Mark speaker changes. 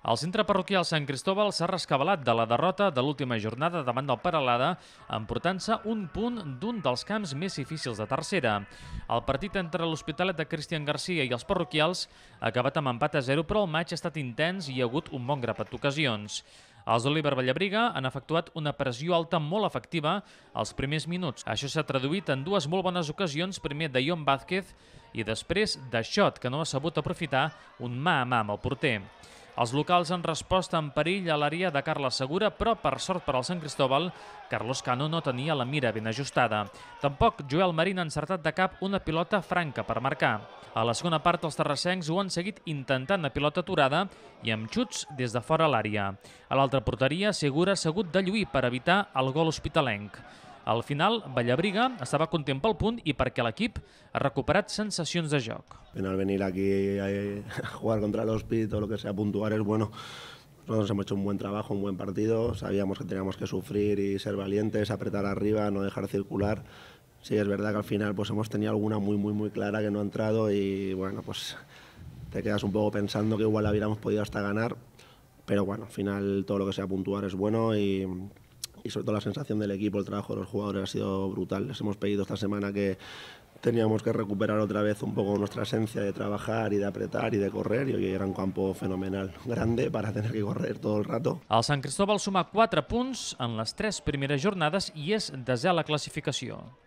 Speaker 1: El centre parroquial Sant Cristóbal s'ha rescabalat de la derrota de l'última jornada davant del Peralada, emportant-se un punt d'un dels camps més difícils de tercera. El partit entre l'Hospitalet de Cristian Garcia i els parroquials ha acabat amb empat a 0, però el maig ha estat intens i hi ha hagut un bon grapat d'ocasions. Els d'Oliver Vallabriga han efectuat una pressió alta molt efectiva als primers minuts. Això s'ha traduït en dues molt bones ocasions, primer de Ion Vázquez i després de Xot, que no ha sabut aprofitar un mà a mà amb el porter. Els locals han respost amb perill a l'àrea de Carles Segura, però per sort per al Sant Cristóbal, Carlos Cano no tenia la mira ben ajustada. Tampoc Joel Marín ha encertat de cap una pilota franca per marcar. A la segona part, els terrassencs ho han seguit intentant a pilota aturada i amb xuts des de fora l'àrea. A l'altra porteria, Segura s'ha hagut de lluir per evitar el gol hospitalenc. Al final, Vallabriga estava content pel punt i perquè l'equip ha recuperat sensacions de joc.
Speaker 2: Al final venir aquí a jugar contra el Hospitalet o lo que sea puntuar es bueno. Nosotros hemos hecho un buen trabajo, un buen partido, sabíamos que teníamos que sufrir y ser valientes, apretar arriba, no dejar circular. Sí, es verdad que al final pues hemos tenido alguna muy clara que no ha entrado y bueno, pues te quedas un poco pensando que igual hubiéramos podido hasta ganar, pero bueno, al final todo lo que sea puntuar es bueno y sobre todo la sensación del equipo, el trabajo de los jugadores ha sido brutal. Les hemos pedido esta semana que teníamos que recuperar otra vez un poco nuestra esencia de trabajar y de apretar y de correr, y hoy era un campo fenomenal, grande para tener que correr todo el rato.
Speaker 1: El Sant Cristóbal suma 4 punts en les 3 primeres jornades i és desè a la classificació.